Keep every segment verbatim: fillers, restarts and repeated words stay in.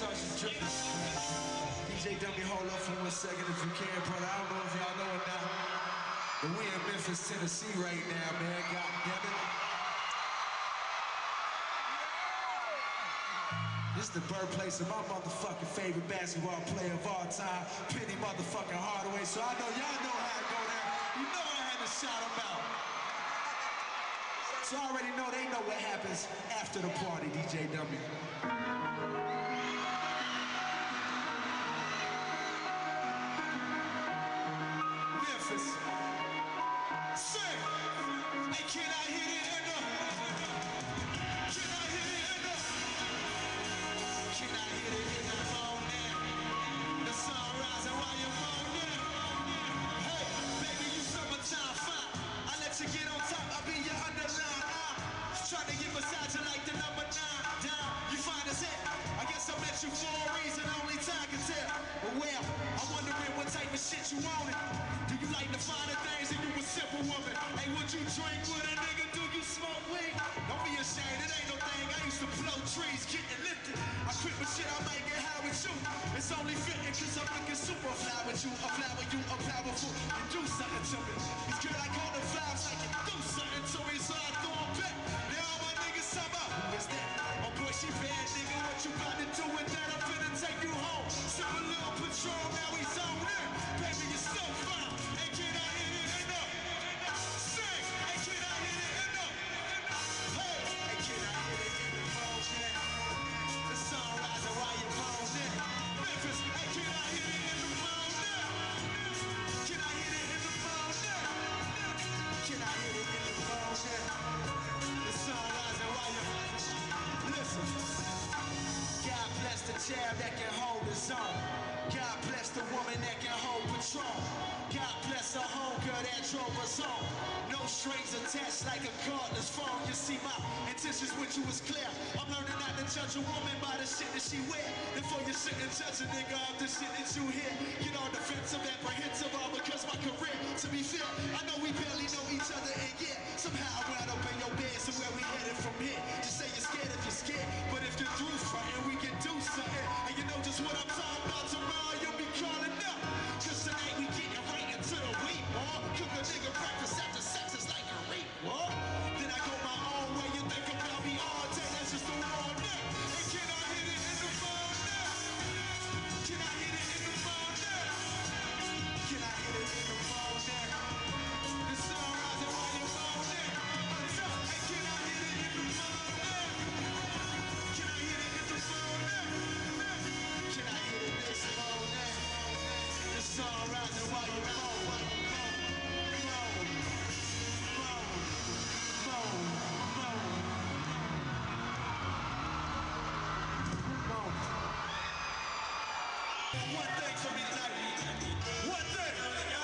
saw she dripping. D J W, hold up for one second if you can, brother. I don't know if y'all know it now, but we in Memphis, Tennessee right now, man. God damn it. This is the birthplace of my motherfucking favorite basketball player of all time, Penny motherfucking Hardaway. So I know y'all know how to go there. You know I had to shout him out. So I already know they know what happens after the party, D J W. Memphis. Sing! Hey, can I hit it in the... Can I hit it in the... Can I hit it in the morning? The sun rising while you're moaning. Hey, baby, you summertime fine. I let you get on top, I'll be your underline. Trying to get beside you like the number nine. Down, you fine as hell. I guess I met you for a reason, only time can tell. But well, I'm wondering what type of shit you wanted. Do you like the finer things and you a simple woman? Hey, would you drink with a nigga? Do you smoke weed? Don't be ashamed, it ain't no thing. I used to blow trees, getting lifted. I quit with shit, I might get high with you. It's only fitting cause I'm looking super fly with you. A fly with you, I'm powerful. You do something to me. These girl, I call the vibes like you do something to me, so I throw them back. Who is that? Oh boy, she bad, nigga. What you about to do with that? I'm finna take you home. Sip a little Patron, now he's on in. Baby, you're so fine. Hey, can I hit it in the... Sing! Hey, can I hit it in the... Hey! Hey, can I hit it in the morning? The sun rising while you're moaning. Memphis, hey, can I hit it in the morning? Can I hit it in the morning? Can I hit it in the morning? The sun rising while you're... Listen, God bless the child that can hold his own. God bless the woman that can hold Patron. God bless the homegirl that drove us home. No strings attached like a cordless phone. You see, my intentions with you is clear. I'm learning not to judge a woman by the shit that she wear. Therefore you shouldn't judge a nigga off the shit that you hear. Get all defensive, apprehensive, all because my career. To be fair, I know we barely know each other, and yeah, somehow I wound up in your bed. So where we headed from here? Just say you're scared if you're scared, but if you're through frontin', we can do something. And you know just what I'm talking about. Tomorrow you'll be calling up, cause tonight we getting right into the week, boy. Cook a nigga breakfast after sex is like a rape, boy. Then I go my own way, you think about me all day, that's just the morning. And can I hit it in the morning? Can I hit it in the morning? Can I hit it in the morning? The sun rising while you're moaning. Hey, can I hit it in the morning? Can I hit it in the morning? Can I hit it this morning? The sun rising while you're moaning. One thing for me tonight. One thing.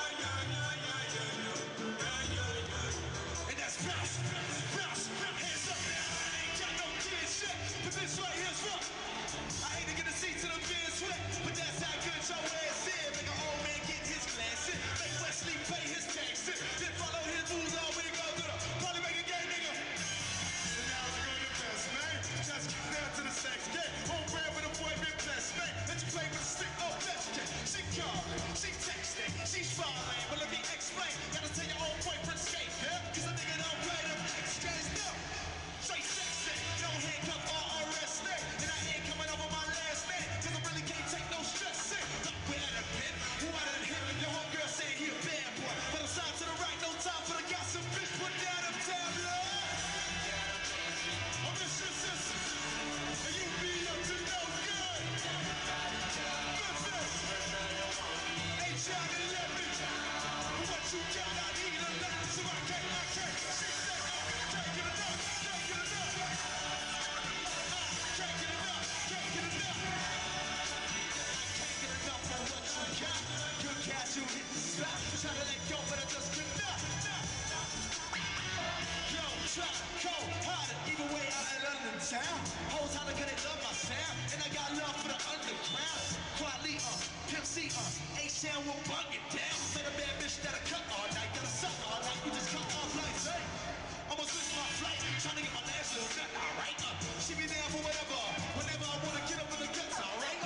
And that's bounce, bounce, hands up. I ain't got no kid shit, but this right here's rough. I hate to get a seat to the beer sweat, but that's how good your ass is. Make an old man get his glass in, make Wesley pay his taxes, then follow his rules all when he go through the party make a gay nigga. And now it's going to best, man. Just get down to the sex game. Home brand with a boy been blessed, man. Let you play with the stick, oh, best game. She calling, she texting, she falling. But let me explain, gotta tell your old boyfriend skate, yeah? Cause a nigga don't play them X J's, no. Straight sexing, no handcuff or arrested. And I ain't coming over my last man, cause I really can't take no stress in. Look where I done been, who I done hit. Your homegirl saying he a bad boy. But I'm signed to the right, no time for the gossip, bitch. Put down them tabloids. Oh, this is this. And you be up to no good. Memphis. Hey, John eleven. What you got, I need a lot. So I can't, I can't. She said, oh, can't get enough, can't get enough. I can't get enough, can't get enough. I can't get enough of what you got. You got, you hit the spot. Try to let go, but I just could not. Yo, try cold, harder, either way out in London town. Hoes holler cause they love my sound, and I got love for the underground. Quality, uh, Pimp C, uh, H-Town will bug it down. Say the bad bitch that'll cut all night, that'll suck all night, you just cut off like say. Almost missed my flight, trying to get my last little nut, alright, uh. She be there for whatever, whenever I wanna get up in the guts, alright.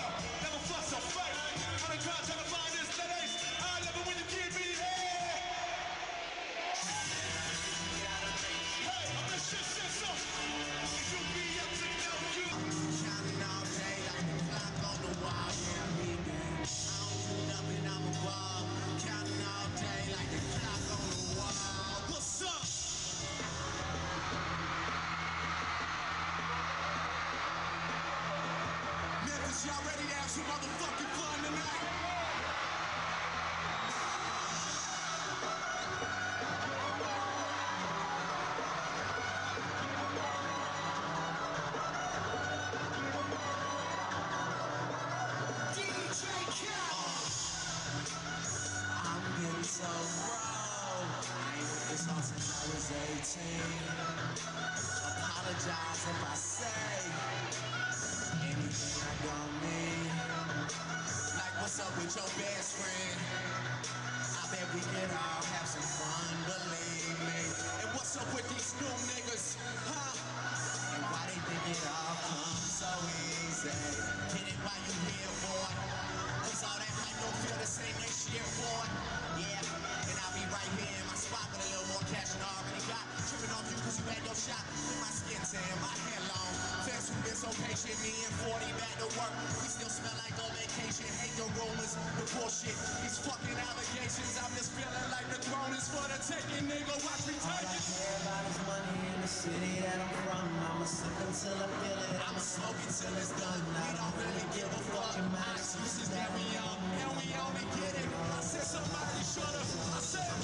sing. Apologize if I say anything I don't mean. Like, what's up with your best friend? I bet we could all have some fun, believe me. And what's up with these new niggas, huh? And why they think it all comes so easy? Get it while you here, boy. Cause all that hype don't feel the same next year, boy. Yeah, and I'll be right here in my spot with a little more cash than I already got. Tripping off you cause you had your shot. With my skin tan, my hair long. Fans who been so patient, me and forty back to work. We still smell like a vacation. Hate the rumors, the bullshit, these fucking allegations. I'm just feeling like the throne is for the taking, nigga. Watch me take it. All I care about is money in the city that I'm from. I'ma sip until I feel it. I'ma smoke it till it's done. We don't really give a fuck. My excuses that we on, and we only get it. I said somebody should've. I said.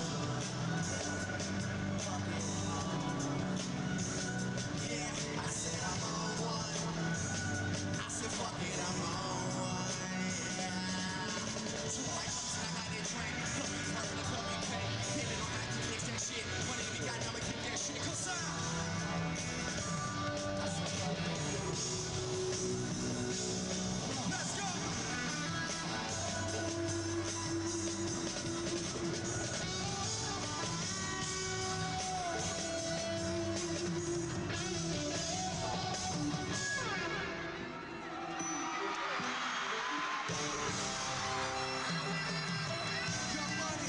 Yeah, I said I'm on one. I said fuck it, I'm on one. Yeah. Two white chicks and I got that train. Club me purple, club me pink. Hit it on night to mix that shit. Money if you got, I'ma kick that shit. Cause I'm. Let's go! Young Money.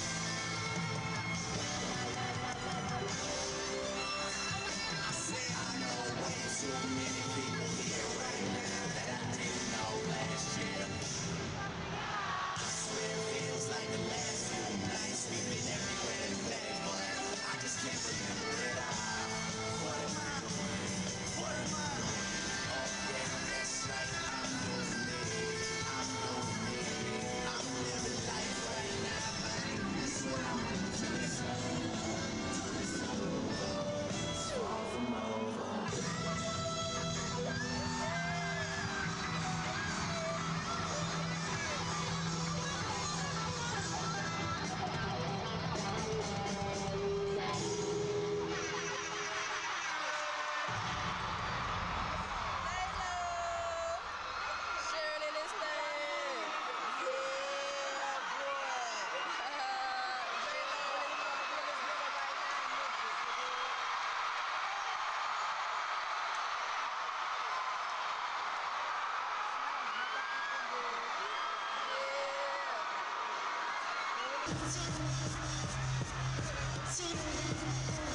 I say I know way too many people here right now that I didn't know last year. I swear it feels like the last few nights we've been everywhere today, but I just can't remember it all. What am I doing? What am I doing? Oh yeah, that's right, I'm doing me. I'm doing me. I'm living life right now, man. That's what I'm doing. Two, two,